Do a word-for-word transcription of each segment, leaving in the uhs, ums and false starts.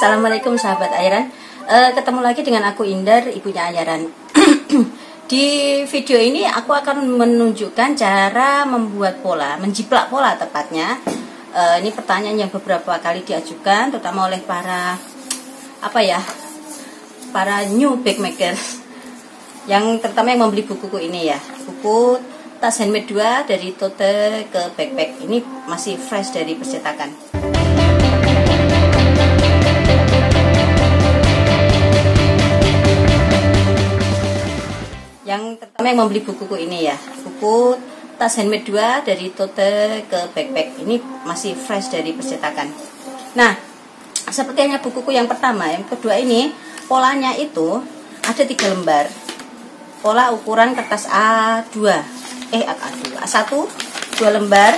Assalamualaikum sahabat Ayaran. uh, Ketemu lagi dengan aku Indar, ibunya Ayaran. Di video ini aku akan menunjukkan cara membuat pola, menjiplak pola tepatnya. uh, Ini pertanyaan yang beberapa kali diajukan, terutama oleh para Apa ya para new backmakers, yang terutama yang membeli buku-buku ini ya. Buku tas handmade dua dari tote ke backpack. Ini masih fresh dari percetakan. Yang pertama yang membeli buku-buku ini ya, buku tas handmade dua dari tote ke backpack. Ini masih fresh dari percetakan. Nah, seperti hanya bukuku yang pertama, yang kedua ini polanya itu ada tiga lembar. Pola ukuran kertas A dua, eh A dua, A satu, dua lembar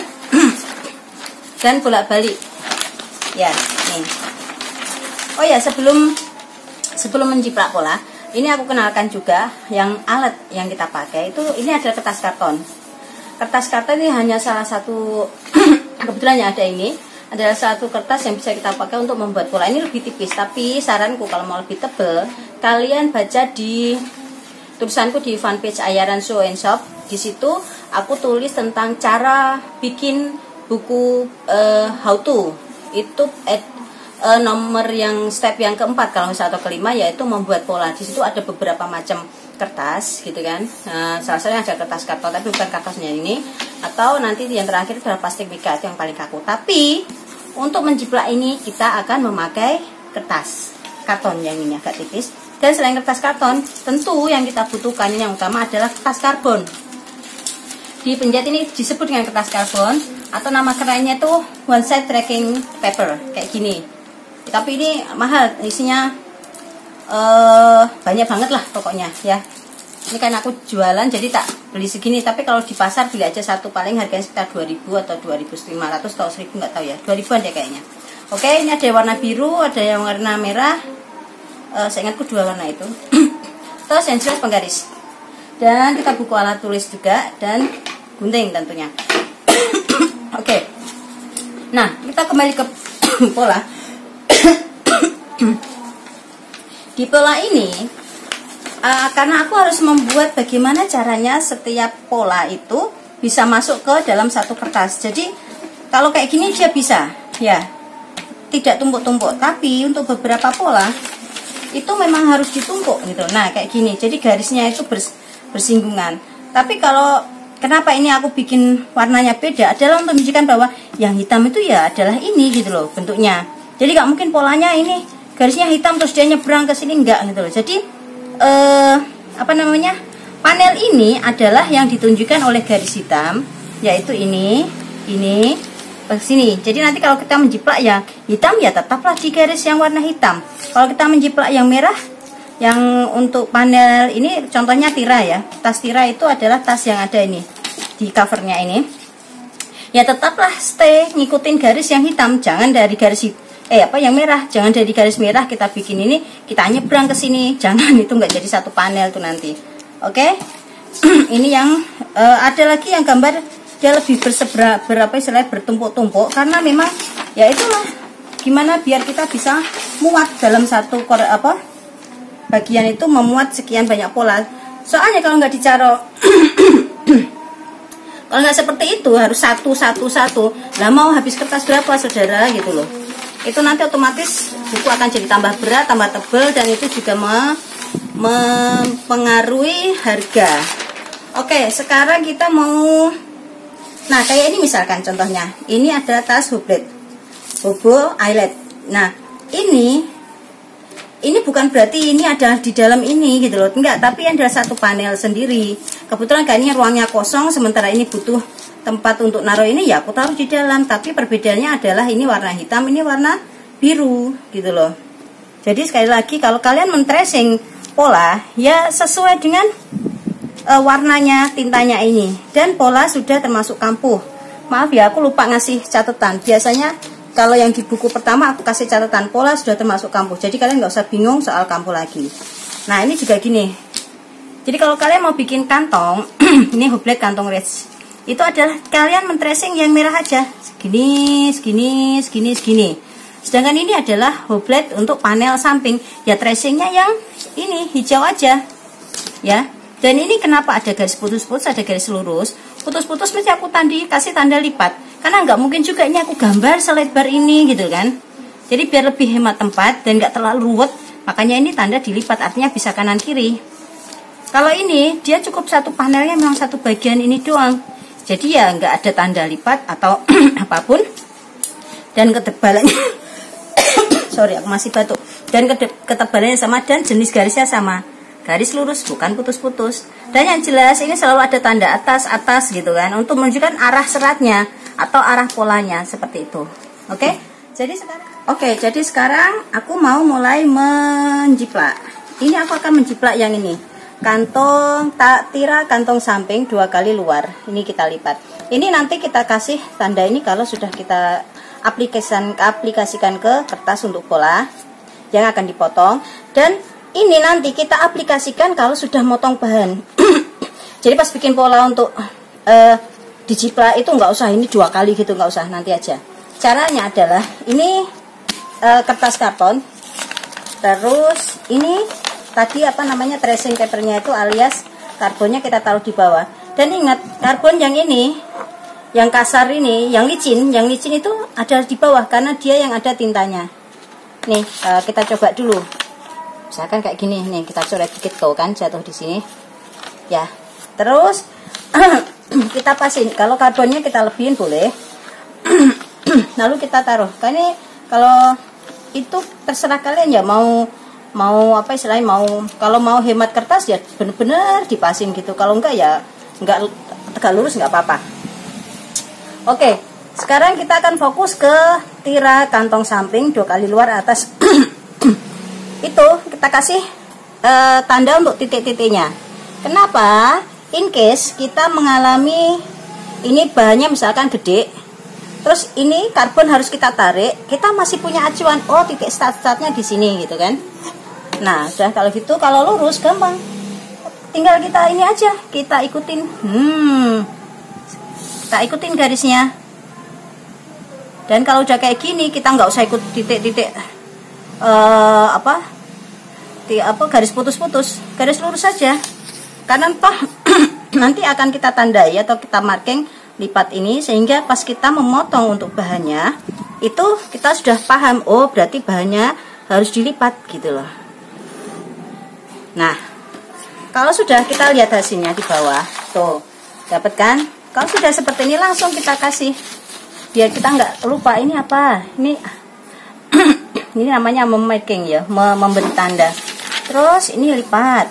dan bolak-balik. Ya, nih. Oh ya, sebelum sebelum menjiplak pola, ini aku kenalkan juga yang alat yang kita pakai itu, ini adalah kertas karton. Kertas karton ini hanya salah satu kebetulan yang ada ini adalah satu kertas yang bisa kita pakai untuk membuat pola. Ini lebih tipis, tapi saranku kalau mau lebih tebal, kalian baca di tulisanku di fanpage Ayaran Sew and Shop. Di situ aku tulis tentang cara bikin buku uh, how to. Itu at, uh, nomor yang step yang keempat kalau misalnya atau kelima, yaitu membuat pola. Di situ ada beberapa macam kertas gitu kan. Nah, salah satunya ada kertas karton, tapi bukan kertasnya ini. Atau nanti yang terakhir adalah plastik mica, itu yang paling kaku. Tapi untuk menjiplak ini kita akan memakai kertas karton yang ini agak tipis. Dan selain kertas karton, tentu yang kita butuhkan yang utama adalah kertas karbon. Di penjahit ini disebut dengan kertas karbon, atau nama kerennya itu one side tracking paper, kayak gini. Tapi ini mahal, isinya uh, banyak banget lah pokoknya ya. Ini kan aku jualan jadi tak beli segini, tapi kalau di pasar beli aja satu paling harganya sekitar dua ribu atau dua ribu lima ratus atau seribu, nggak tahu ya, dua ribuan deh kayaknya. Oke, ini ada warna biru, ada yang warna merah. Uh, saya ingatku dua warna itu. Terus yang jelas penggaris. Dan kita buku alat tulis juga, dan gunting tentunya. Oke. Nah, kita kembali ke pola. Di pola ini, uh, karena aku harus membuat bagaimana caranya setiap pola itu bisa masuk ke dalam satu kertas. Jadi kalau kayak gini dia bisa, ya, tidak tumpuk-tumpuk. Tapi untuk beberapa pola itu memang harus ditumpuk gitu. Nah, kayak gini. Jadi garisnya itu bers bersinggungan. Tapi kalau kenapa ini aku bikin warnanya beda adalah untuk menunjukkan bahwa yang hitam itu ya adalah ini gitu loh bentuknya. Jadi nggak mungkin polanya ini garisnya hitam terus dia nyebrang ke sini, enggak gitu loh. Jadi eh, apa namanya, panel ini adalah yang ditunjukkan oleh garis hitam, yaitu ini, ini ke sini. Jadi nanti kalau kita menjiplak yang hitam ya tetaplah di garis yang warna hitam. Kalau kita menjiplak yang merah, yang untuk panel ini contohnya tira ya. Tas tira itu adalah tas yang ada ini di covernya ini. Ya tetaplah stay ngikutin garis yang hitam, jangan dari garis eh apa yang merah, jangan dari garis merah kita bikin ini kita nyebrang ke sini, jangan, itu nggak jadi satu panel tuh nanti. Oke. Ini yang uh, ada lagi yang gambar dia lebih bersebra berapa istilahnya bertumpuk-tumpuk, karena memang ya itulah gimana biar kita bisa muat dalam satu apa bagian itu, memuat sekian banyak pola. Soalnya kalau nggak dicaro kalau nggak seperti itu harus satu satu satu lah, mau habis kertas berapa saudara gitu loh. Itu nanti otomatis buku akan jadi tambah berat, tambah tebal, dan itu juga mempengaruhi harga. Oke, sekarang kita mau, nah kayak ini misalkan contohnya, ini ada tas hublet, bobo eyelet. Nah ini ini bukan berarti ini ada di dalam ini gitu loh, enggak, tapi adalah satu panel sendiri. Kebetulan kayaknya ruangnya kosong, sementara ini butuh tempat untuk naruh ini, ya aku taruh di dalam. Tapi perbedaannya adalah ini warna hitam, ini warna biru gitu loh. Jadi sekali lagi kalau kalian men-tracing pola ya sesuai dengan uh, warnanya tintanya ini, dan pola sudah termasuk kampuh. Maaf ya, aku lupa ngasih catatan. Biasanya kalau yang di buku pertama aku kasih catatan pola sudah termasuk kampuh, jadi kalian nggak usah bingung soal kampuh lagi. Nah ini juga gini. Jadi kalau kalian mau bikin kantong ini hublet kantong red, itu adalah kalian men-tracing yang merah aja, segini, segini, segini, segini. Sedangkan ini adalah hoblet untuk panel samping. Ya tracingnya yang ini hijau aja. Ya. Dan ini kenapa ada garis putus-putus, ada garis lurus? Putus-putus mesti aku tandi kasih tanda lipat. Karena nggak mungkin juga ini aku gambar selebar ini gitu kan. Jadi biar lebih hemat tempat dan nggak terlalu ruwet, makanya ini tanda dilipat, artinya bisa kanan kiri. Kalau ini dia cukup satu panelnya, memang satu bagian ini doang. Jadi ya nggak ada tanda lipat atau apapun. Dan ketebalannya sorry aku masih batuk. Dan ketebalannya sama dan jenis garisnya sama. Garis lurus bukan putus-putus. Dan yang jelas ini selalu ada tanda atas-atas gitu kan, untuk menunjukkan arah seratnya atau arah polanya seperti itu. Oke? Jadi sekarang Oke, jadi sekarang aku mau mulai menjiplak. Ini aku akan menjiplak yang ini. Kantong tak tira kantong samping dua kali luar. Ini kita lipat. Ini nanti kita kasih tanda ini kalau sudah kita aplikasikan aplikasikan ke kertas untuk pola yang akan dipotong. Dan ini nanti kita aplikasikan kalau sudah motong bahan. Jadi pas bikin pola untuk uh, dijiplak itu nggak usah ini dua kali gitu, nggak usah, nanti aja. Caranya adalah ini uh, kertas karton, terus ini tadi apa namanya tracing papernya itu alias karbonnya kita taruh di bawah. Dan ingat, karbon yang ini, yang kasar ini, yang licin, yang licin itu ada di bawah karena dia yang ada tintanya. Nih uh, kita coba dulu. Misalkan kayak gini, nih kita coret dikit tuh kan jatuh di sini. Ya, terus kita pasin. Kalau karbonnya kita lebihin boleh. Lalu kita taruh. Karena kalau itu terserah kalian ya, mau mau apa istilahnya, mau kalau mau hemat kertas ya bener-bener dipasin gitu. Kalau enggak ya enggak tegak lurus enggak apa-apa. Oke, sekarang kita akan fokus ke tira kantong samping dua kali luar atas. Itu kita kasih uh, tanda untuk titik-titiknya. Kenapa? In case kita mengalami ini bahannya misalkan gede, terus ini karbon harus kita tarik, kita masih punya acuan, oh titik start-startnya di sini gitu kan. Nah, sudah kalau gitu, kalau lurus gampang. Tinggal kita ini aja, kita ikutin. Hmm. Kita ikutin garisnya. Dan kalau udah kayak gini, kita nggak usah ikut titik-titik uh, apa? Titik apa garis putus-putus, garis lurus saja. Karena toh nanti akan kita tandai atau kita marking lipat ini, sehingga pas kita memotong untuk bahannya itu kita sudah paham, oh berarti bahannya harus dilipat gitu loh. Nah, kalau sudah kita lihat hasilnya di bawah tuh, dapat kan? Kalau sudah seperti ini langsung kita kasih, biar kita nggak lupa ini apa, ini ini namanya memarking ya, memberi tanda. Terus ini lipat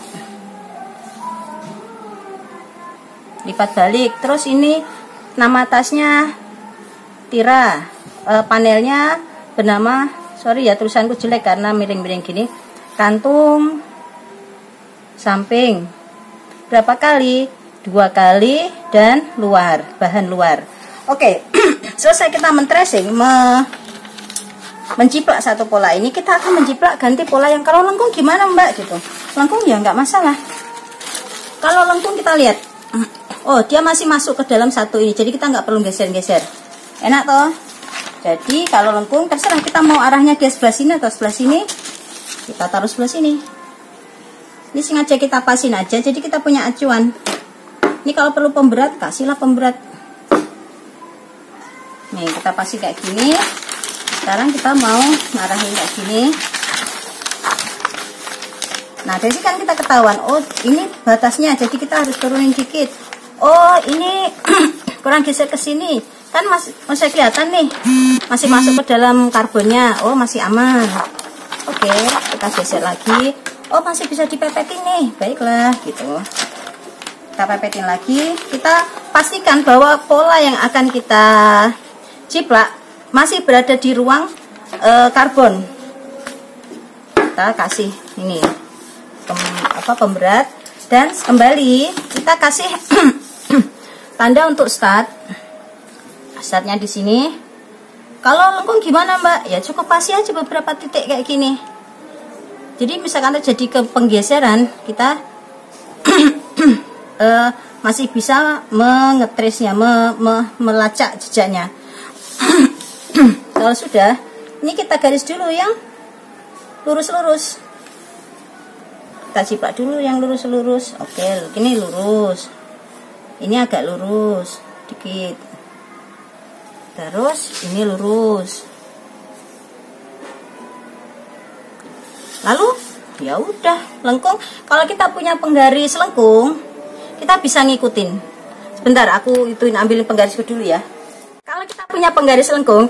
lipat balik. Terus ini nama tasnya tira, e, panelnya bernama, sorry ya tulisanku jelek karena miring-miring gini, kantung samping berapa kali, dua kali, dan luar, bahan luar. Oke, selesai kita men-tracing, me menciplak satu pola ini, kita akan menciplak ganti pola yang kalau lengkung gimana mbak gitu. Lengkung ya nggak masalah. Kalau lengkung kita lihat, oh dia masih masuk ke dalam satu ini, jadi kita nggak perlu geser-geser, enak toh. Jadi kalau lengkung terserah kita mau arahnya dia sebelah sini atau sebelah sini, kita taruh sebelah sini. Ini sengaja kita pasin aja, jadi kita punya acuan. Ini kalau perlu pemberat, kasihlah pemberat. Nih kita pasi kayak gini. Sekarang kita mau ngarahin kayak gini. Nah dari sini kan kita ketahuan, oh ini batasnya, jadi kita harus turunin dikit. Oh ini kurang geser ke sini, kan masih masih kelihatan nih, masih masuk ke dalam karbonnya. Oh masih aman. Oke, kita geser lagi. Oh masih bisa dipepetin nih, baiklah gitu. Kita pepetin lagi. Kita pastikan bahwa pola yang akan kita ciplak masih berada di ruang e, karbon. Kita kasih ini pem, apa pemberat, dan kembali kita kasih tanda untuk start. Startnya di sini. Kalau lengkung gimana mbak? Ya cukup kasih aja beberapa titik kayak gini. Jadi misalkan terjadi ke penggeseran, kita uh, masih bisa mengetresnya, me, me, melacak jejaknya. Kalau sudah, Ini kita garis dulu yang lurus-lurus. Kita ciplak dulu yang lurus-lurus. Oke, ini lurus. Ini agak lurus dikit. Terus ini lurus. Lalu ya udah, lengkung. Kalau kita punya penggaris lengkung, kita bisa ngikutin. Sebentar, aku ituin ambilin penggarisku dulu ya. Kalau kita punya penggaris lengkung,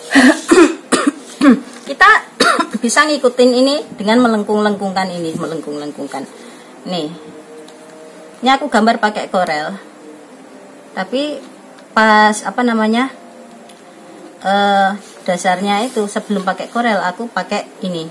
kita bisa ngikutin ini dengan melengkung-lengkungkan ini, melengkung-lengkungkan. Nih, ini aku gambar pakai korel. Tapi pas apa namanya uh, dasarnya itu sebelum pakai korel aku pakai ini.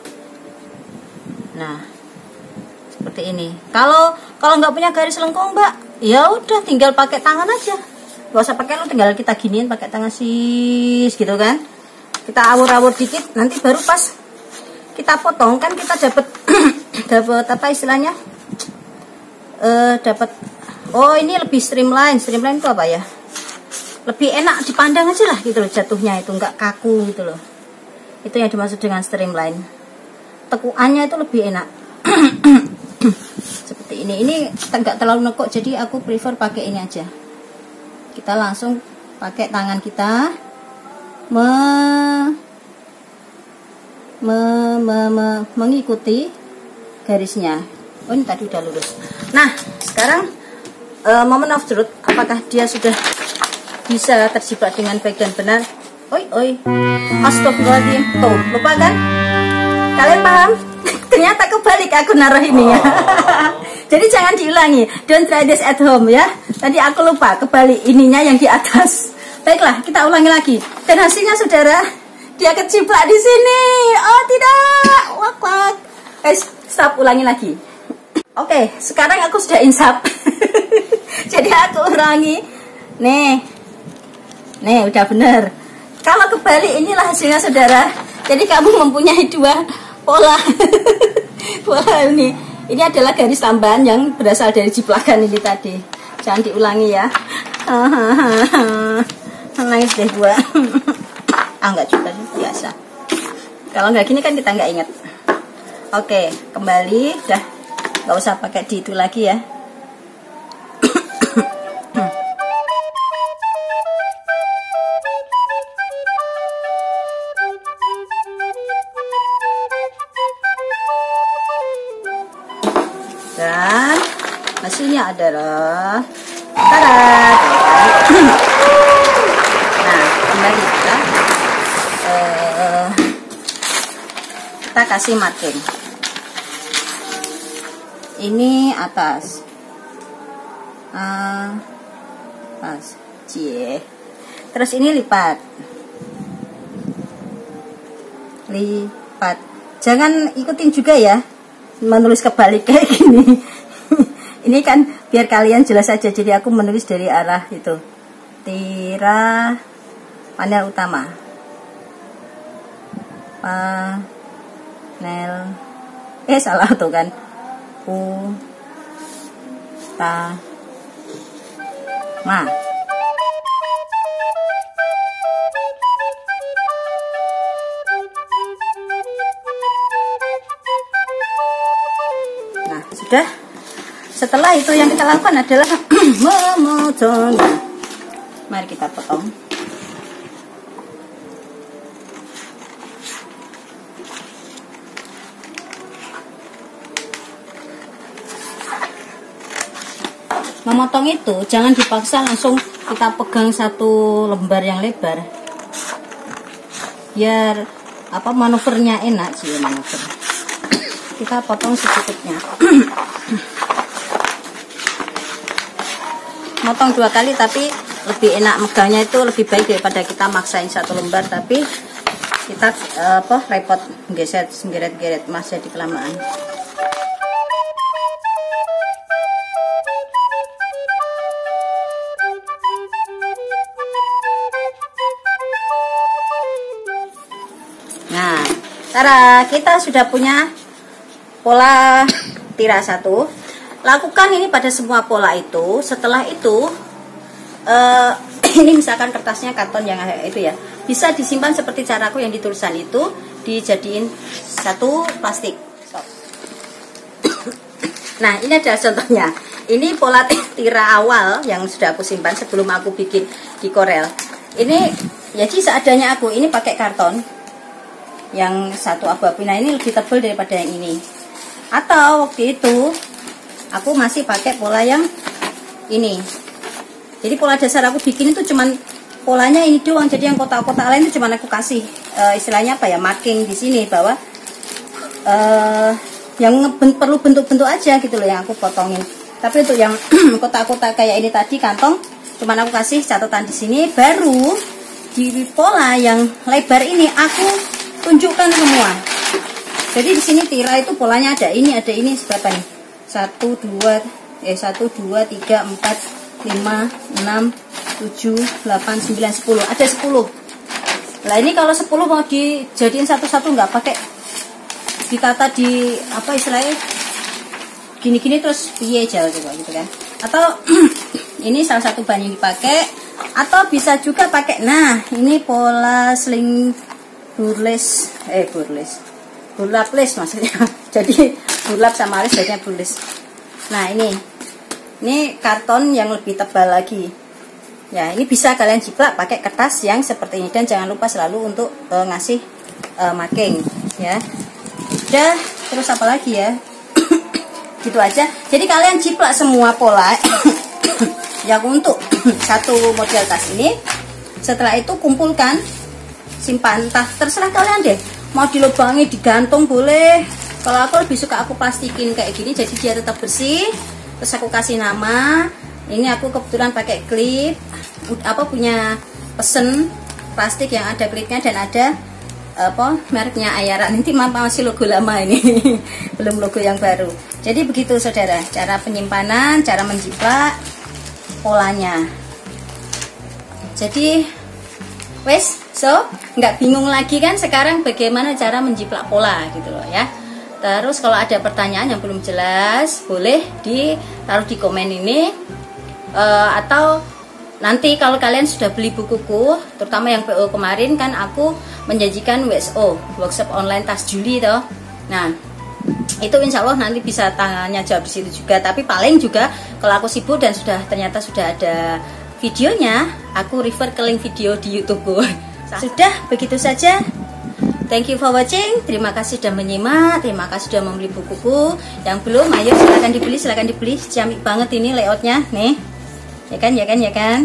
Nah, seperti ini. Kalau kalau nggak punya garis lengkung, Mbak, ya udah tinggal pakai tangan aja. Gak usah pakai, lo tinggal kita giniin pakai tangan sis gitu kan. Kita awur-awur dikit, nanti baru pas kita potong kan kita dapat dapat apa istilahnya? Eh dapat oh ini lebih streamline. Streamline itu apa ya? Lebih enak dipandang aja lah gitu loh jatuhnya, itu nggak kaku gitu loh. Itu yang dimaksud dengan streamline. Tekuannya itu lebih enak. Seperti ini. Ini nggak terlalu nekuk, jadi aku prefer pakai ini aja. Kita langsung pakai tangan kita me, me, me, me, mengikuti garisnya. Oh ini tadi udah lurus. Nah sekarang uh, moment of truth, apakah dia sudah bisa terjebak dengan baik dan benar? Oi oi, astagfirullahaladzim. Tuh lupa kan? Kalian paham? Ternyata kebalik aku naruh ininya. Jadi jangan diulangi. Don't try this at home ya. Tadi aku lupa kebalik ininya yang di atas. Baiklah, kita ulangi lagi. Dan hasilnya saudara, dia keciplak di sini. Oh tidak, wak wak. Eh, stop, ulangi lagi. Oke, sekarang aku sudah insaf. Jadi aku ulangi. Nih, nih udah bener. Kalau kebalik inilah hasilnya saudara. Jadi kamu mempunyai dua pola. Pola ini. Ini adalah garis tambahan yang berasal dari ciplakan ini tadi. Jangan diulangi ya. Nangis deh gua. Ah enggak juga sih, biasa. Kalau nggak gini kan kita nggak inget. Oke, kembali. Dah, nggak usah pakai di itu lagi ya. Dan hasilnya adalah tadat. Nah kembali kita uh, kita kasih marking. Ini atas uh, atas cie. Terus ini lipat lipat jangan ikutin juga ya menulis kebalik kayak gini. Ini kan biar kalian jelas aja, jadi aku menulis dari arah itu tira panel utama, panel eh salah tuh kan u ta ma. Sudah. Setelah itu yang kita lakukan adalah memotong. Mari kita potong. Memotong itu jangan dipaksa langsung kita pegang satu lembar yang lebar. Biar apa manuvernya enak sih manuver. Kita potong secukupnya. Motong dua kali tapi lebih enak megangnya, itu lebih baik daripada kita maksain satu lembar tapi kita apa repot geser geret-geret masih di kelamaan. Nah, cara kita sudah punya pola tira satu. Lakukan ini pada semua pola itu. Setelah itu uh, ini misalkan kertasnya karton yang itu ya, bisa disimpan seperti caraku yang ditulisan itu, dijadiin satu plastik. Stop. Nah, ini adalah contohnya. Ini pola tira awal yang sudah aku simpan sebelum aku bikin di Corel. Ini jadi seadanya aku ini pakai karton yang satu abu-abu. Nah, ini lebih tebal daripada yang ini. Atau waktu itu aku masih pakai pola yang ini. Jadi pola dasar aku bikin itu cuman polanya ini doang. Jadi yang kotak-kotak lain itu cuman aku kasih uh, istilahnya apa ya, marking di sini bahwa uh, yang perlu bentuk-bentuk aja gitu loh yang aku potongin. Tapi untuk yang kotak-kotak kayak ini tadi kantong, cuman aku kasih catatan di sini. Baru di pola yang lebar ini aku tunjukkan semua. Jadi di sini tira itu polanya ada ini, ada ini berapa nih? Satu, dua, eh satu, dua, tiga, empat, lima, enam, tujuh, delapan, sembilan, sepuluh. Ada sepuluh. Nah ini kalau sepuluh mau dijadiin satu-satu nggak pakai ditata di apa istilahnya gini-gini terus piye aja coba gitu kan. Atau ini salah satu bahan yang dipakai. Atau bisa juga pakai. Nah ini pola sling burles, eh burles. Burlap les maksudnya. Jadi burlap sama les jadinya burles. Nah ini ini karton yang lebih tebal lagi ya. Ini bisa kalian jiplak pakai kertas yang seperti ini. Dan jangan lupa selalu untuk uh, ngasih uh, marking ya. Udah, terus apa lagi ya. Gitu aja. Jadi kalian jiplak semua pola yang untuk satu model tas ini. Setelah itu kumpulkan, simpan, entah terserah kalian deh. Mau dilubangi, digantung boleh. Kalau aku lebih suka aku plastikin kayak gini, jadi dia tetap bersih. Terus aku kasih nama. Ini aku kebetulan pakai klip. Apa punya pesen plastik yang ada klipnya dan ada apa mereknya Ayara. Nanti masih logo lama ini, belum logo yang baru. Jadi begitu saudara, cara penyimpanan, cara menjiplak, polanya. Jadi wes, so nggak bingung lagi kan sekarang bagaimana cara menjiplak pola gitu loh ya. Terus kalau ada pertanyaan yang belum jelas, boleh ditaruh di komen ini. Uh, atau nanti kalau kalian sudah beli bukuku, terutama yang P O kemarin kan aku menjanjikan W S O, workshop online tas Juli toh. Nah itu insya Allah nanti bisa tanya jawab di situ juga. Tapi paling juga kalau aku sibuk dan sudah ternyata sudah ada videonya, aku refer ke link video di YouTubeku. Sudah begitu saja. Thank you for watching. Terima kasih sudah menyimak. Terima kasih sudah membeli bukuku. Yang belum, ayo silakan dibeli, silakan dibeli. Ciamik banget ini layoutnya, nih. Ya kan, ya kan, ya kan.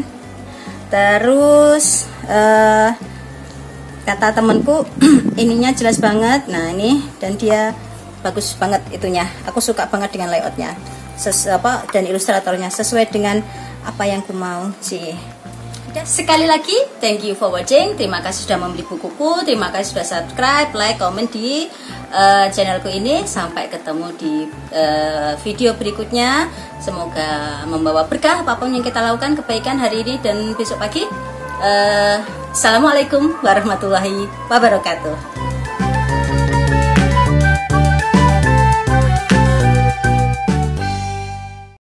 Terus uh, kata temanku ininya jelas banget. Nah ini dan dia bagus banget itunya. Aku suka banget dengan layoutnya. Ses, apa dan ilustratornya sesuai dengan apa yang ku mau sih. Sekali lagi, thank you for watching. Terima kasih sudah membeli bukuku. Terima kasih sudah subscribe, like, komen di uh, channelku ini. Sampai ketemu di uh, video berikutnya. Semoga membawa berkah apapun yang kita lakukan, kebaikan hari ini dan besok pagi. uh, Assalamualaikum warahmatullahi wabarakatuh.